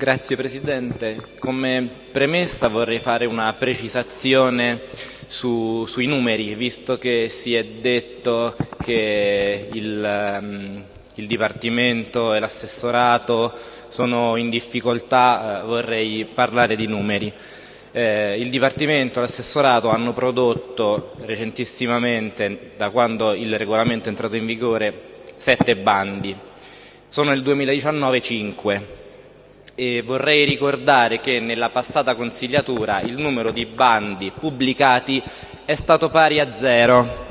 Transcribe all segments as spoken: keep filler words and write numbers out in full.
Grazie Presidente. Come premessa vorrei fare una precisazione su, sui numeri, visto che si è detto che il, um, il Dipartimento e l'Assessorato sono in difficoltà, eh, vorrei parlare di numeri. Eh, il Dipartimento e l'Assessorato hanno prodotto recentissimamente, da quando il regolamento è entrato in vigore, sette bandi. Sono nel duemiladiciannove cinque. E vorrei ricordare che nella passata consigliatura il numero di bandi pubblicati è stato pari a zero.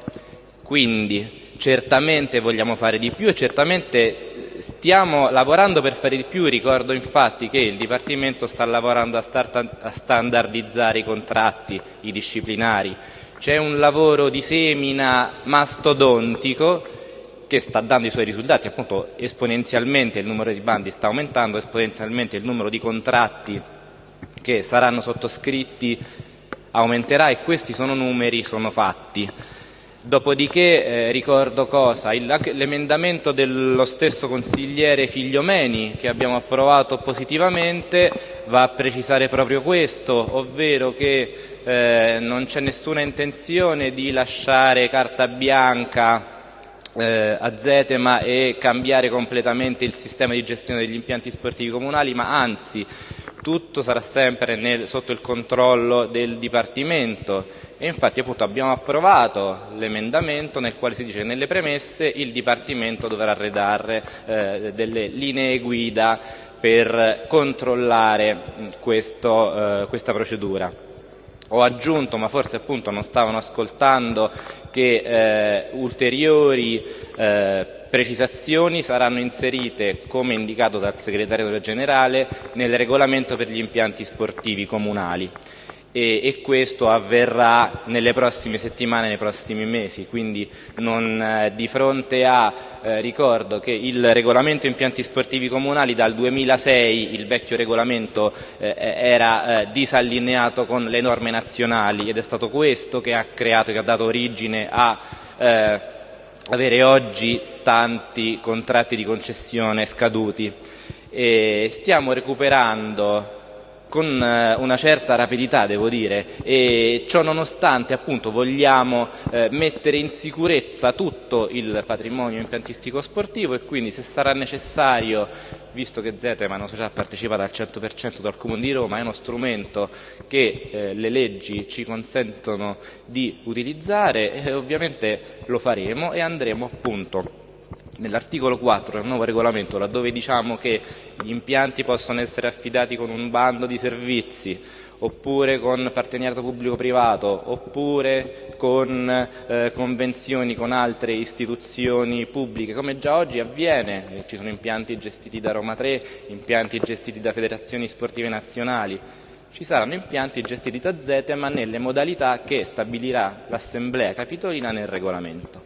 Quindi certamente vogliamo fare di più e certamente stiamo lavorando per fare di più. Ricordo infatti che il Dipartimento sta lavorando a, start a standardizzare i contratti, i disciplinari. C'è un lavoro di semina mastodontico che sta dando i suoi risultati, appunto esponenzialmente il numero di bandi sta aumentando, esponenzialmente il numero di contratti che saranno sottoscritti aumenterà, e questi sono numeri, sono fatti. Dopodiché eh, ricordo cosa? L'emendamento dello stesso consigliere Figliomeni che abbiamo approvato positivamente va a precisare proprio questo, ovvero che eh, non c'è nessuna intenzione di lasciare carta bianca Eh, a Zetema e cambiare completamente il sistema di gestione degli impianti sportivi comunali, ma anzi tutto sarà sempre nel, sotto il controllo del Dipartimento. E infatti appunto abbiamo approvato l'emendamento nel quale si dice che nelle premesse il Dipartimento dovrà redare eh, delle linee guida per controllare questo, eh, questa procedura. Ho aggiunto, ma forse appunto non stavano ascoltando, che eh, ulteriori eh, precisazioni saranno inserite, come indicato dal Segretario Generale, nel regolamento per gli impianti sportivi comunali. E, e questo avverrà nelle prossime settimane, nei prossimi mesi, quindi non, eh, di fronte a, eh, ricordo che il regolamento impianti sportivi comunali dal duemilasei, il vecchio regolamento eh, era eh, disallineato con le norme nazionali, ed è stato questo che ha creato, che ha dato origine a eh, avere oggi tanti contratti di concessione scaduti. E stiamo recuperando con una certa rapidità, devo dire, e ciò nonostante appunto vogliamo eh, mettere in sicurezza tutto il patrimonio impiantistico sportivo, e quindi se sarà necessario, visto che Zetema è una società partecipata al cento per cento dal Comune di Roma, è uno strumento che eh, le leggi ci consentono di utilizzare, e ovviamente lo faremo e andremo appunto nell'articolo quattro del nuovo regolamento, laddove diciamo che gli impianti possono essere affidati con un bando di servizi, oppure con partenariato pubblico-privato, oppure con eh, convenzioni con altre istituzioni pubbliche, come già oggi avviene. Ci sono impianti gestiti da Roma tre, impianti gestiti da federazioni sportive nazionali. Ci saranno impianti gestiti da Zetema nelle modalità che stabilirà l'Assemblea Capitolina nel regolamento.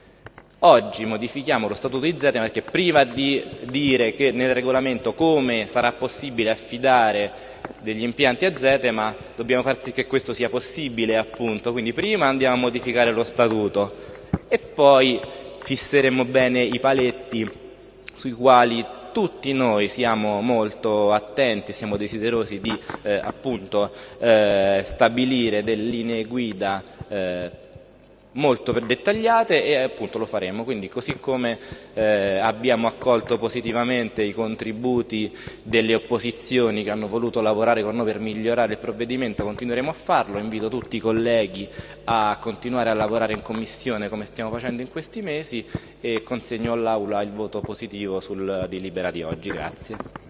Oggi modifichiamo lo Statuto di Zetema perché prima di dire che nel regolamento come sarà possibile affidare degli impianti a Zetema dobbiamo far sì che questo sia possibile, appunto. Quindi prima andiamo a modificare lo Statuto e poi fisseremo bene i paletti sui quali tutti noi siamo molto attenti, siamo desiderosi di eh, appunto eh, stabilire delle linee guida eh, molto dettagliate, e appunto lo faremo. Quindi, così come eh, abbiamo accolto positivamente i contributi delle opposizioni che hanno voluto lavorare con noi per migliorare il provvedimento, continueremo a farlo. Invito tutti i colleghi a continuare a lavorare in commissione come stiamo facendo in questi mesi, e consegno all'Aula il voto positivo sul delibera di oggi. Grazie.